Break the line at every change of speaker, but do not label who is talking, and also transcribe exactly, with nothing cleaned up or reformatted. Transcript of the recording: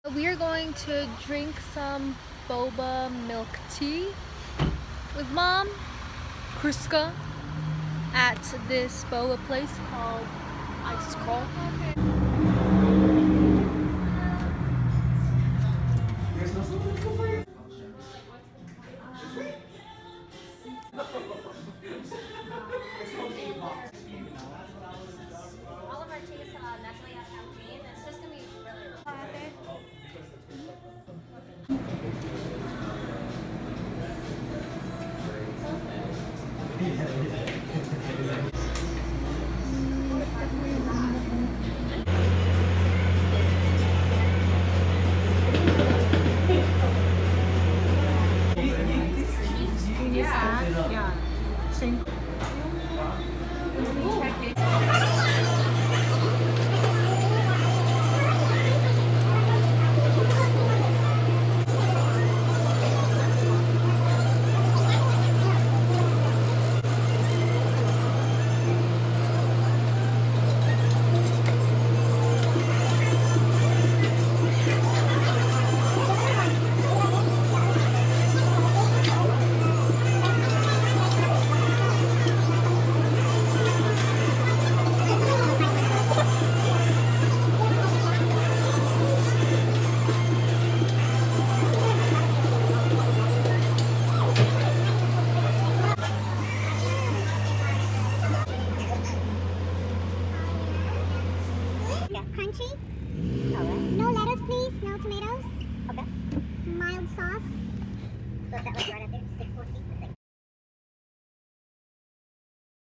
We are going to drink some boba milk tea with Mom, Kruska, at this boba place called Ice Crawl.
All of our tea is uh, naturally out of caffeine. It's just gonna be really
Yeah. Same.
crunchy. Alright. No lettuce, please. No tomatoes. Okay. Mild sauce. So that was right at